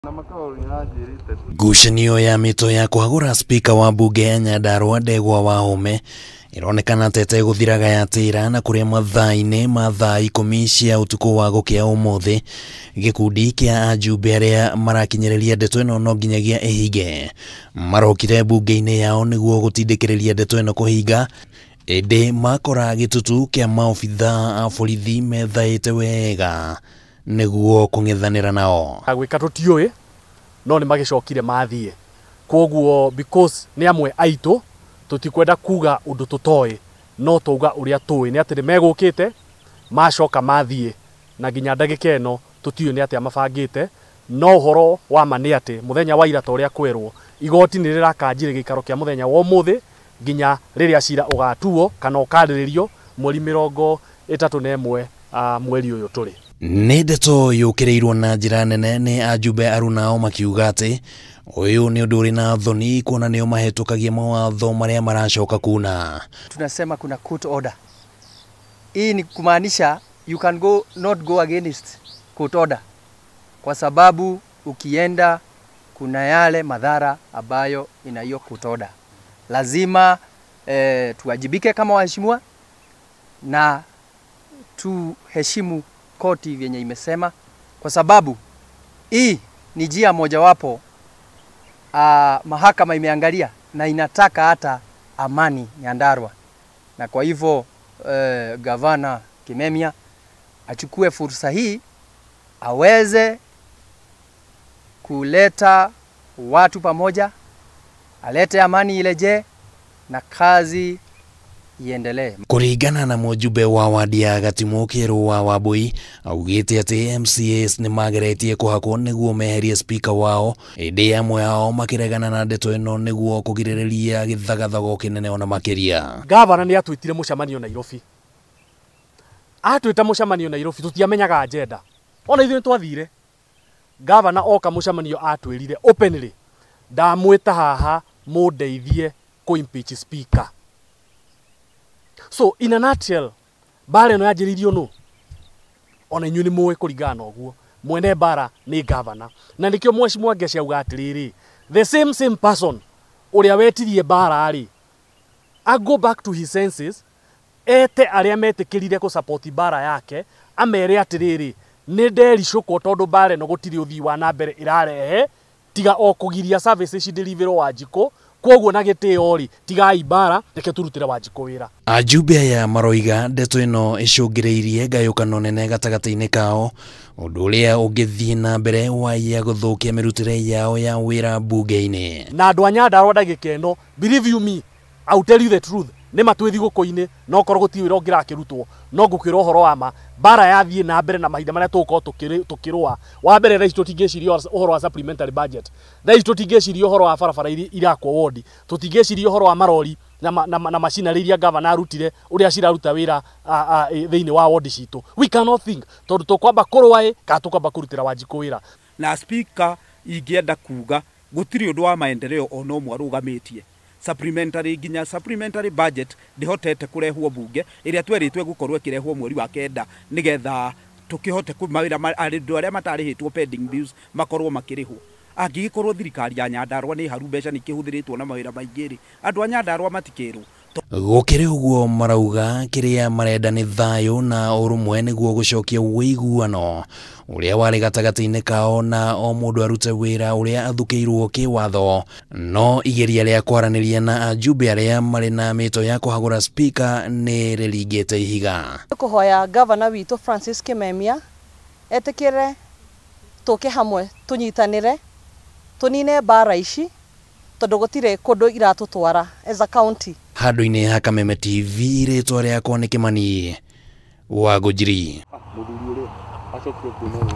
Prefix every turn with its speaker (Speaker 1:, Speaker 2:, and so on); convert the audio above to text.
Speaker 1: Ngucanio ya mito ya kuhagura spika wa bunge ya Nyandarua Ndegwa Wahome ironekana tete guthiraga yatira na kuria mathaa-ini ma thaa 10 cia utuku wa gukia umuthi gikundi kia ajumbe aria marakinyiriria ndeto ino no nginyagia ihinge marokire bunge-ini yao niguo gutindikiriria ndeto ino kuhinga indi makora gitutu kia maobithaa a borithi methaite wega niguo kung'ethanira nao
Speaker 2: agwika tutioi no ni magicokire mathie koguo because ni amwe aitu tutikwenda kuga undu tutoi no tuga uria tui ni atiri megukite macoka mathie na ginya ndagika ino tutioi ni ati amabangite no horo wa mani ati muthenya wa ira toria kwerwo igoti ni rirakanjire gikaro kia muthenya wa umuthi ginya riria cira ugatuo kana ukariririo mweri 31 mweri uyu turi.
Speaker 1: Nĩ ndeto yũkĩrĩirwo na njĩra nene nĩ ajumbe arunao makiuga atĩ ũyũ nĩ ũndũ ũrĩ na thoni kuona nĩo mahetũkagia mawatho marĩa maracoka kuna.
Speaker 3: Tunasema kuna court order. Hii ni kumaanisha you can not go against court order. Kwa sababu ukienda kuna yale madhara ambayo ina hiyo court order. Lazima tuwajibike kama waheshimiwa na tuheshimu koti vyenye imesema, kwa sababu hii ni njia mojawapo mahakama imeangalia na inataka hata amani Nyandarua. Na kwa hivyo gavana Kameme achukue fursa hii aweze kuleta watu pamoja, alete amani ileje na kazi iendelee.
Speaker 1: Kuringana na mujumbe wa wadi ya Gatimu Kĩrũ wa Wambui augite ati MCAs ni mageretie kuhakwo niguo meherie spika wao indi amwe ao makiregana na ndeto ino niguo kugiririria githagathago kinene ona makiria.
Speaker 2: Gavana ni atwitire mucemanio Nairobi. Atwita mucemanio Nairobi tutiamenyaga agenda. Ona ithuĩ twathire. Gavana oka mucemanio atwirire openly ndamwita haha mundeithie ku impeach speaker. So in a nutshell, bara no yajiririo no. Ona inyuĩ nĩ mũĩ kũringana ũguo. Mwene bara ni governor. Na nikio mheshimiwa Ngeci auga atiriri. The same person uria wetirie bara ari. I go back to his senses. Ete aria metikirire ku support bara yake. Amere atiriri. Ni ndericũkwo tondu bara no gutiri uthii wa na mbere irarehe. Tiga o kugiria services delivery wa jiko. Koguo na gitio ri tigai bara reke turutire Wanjikũ wira.
Speaker 1: Ajumbe aya maroiga ndeto ino icũngĩrĩirie ngayũkano nene gatagatĩ-inĩ kao ũndũ ũrĩa ũngĩthiĩ na mbere waia gũthũkia mĩrutĩre yao ya wĩra bunge-ini.
Speaker 2: Na andũ a Nyandarua ndagĩka ĩno, believe you me, I'll tell you the truth, nĩ matwĩthi gũkũ-inĩ no korwo gũtirĩ wĩra ũngĩrakĩrutwo no ngũkwĩra ũhoro wa ma bara yathiĩ na mbere na mahinda marĩa tũgũkorwo tũkĩrũa. Wa mbere thaa ici tũtingĩciria ũhoro wa supplementary budget, thaa ici tũtingĩciria ũhoro wa barabara irakwo wodi, tũtingĩciria ũhoro wa marori na macina iria gavana arutire ũrĩa ciraruta wĩra thĩinĩ wa wodi citũ. We cannot think tondũ tũkwamba kũrũa kana tũkwamba kũrutĩra Wanjikũ wĩra.
Speaker 4: Na speaker ingĩenda kuga gũtirĩ ũndũ wa maendeleo ona ũmwe arũgamĩtie. Supplementary budget ndihotete kurehwo bunge iria tweritwe gukorwo kirehwo mweri wa kenda nigetha tukihote kumawira andu aria matarihitwo pending bills makorwo makirihwo. Angigikorwo thirikari ya Nyandarua ni haru mbeca nikihuthiritwo na mawira maingiri andu a Nyandarua matikirwo.
Speaker 1: Gũkĩrĩ ũguo marauga kĩrĩa marenda nĩ thayũ na ũrũmwe nĩguo gũcokia ũiguano ũrĩa warĩ gatagatĩ-inĩ kao na o mũndũ arute wĩra ũrĩa athukĩirwo kĩwatho. No igeria rĩa kwaranĩria na ajumbe arĩa marĩ na mĩto ya kũhagũra spika nĩ rĩringĩte ihiga.
Speaker 5: Kũhoya gavana witũ Francis Kameme etĩkĩre tũke hamwe tũnyitanĩre tũnine bara ici tondũ gũtirĩ kũndũ iratũtwara as a county.
Speaker 1: Handũ-inĩ ha Kameme TV rĩtwa rĩakwa nĩ Kimani wa Ugitiri.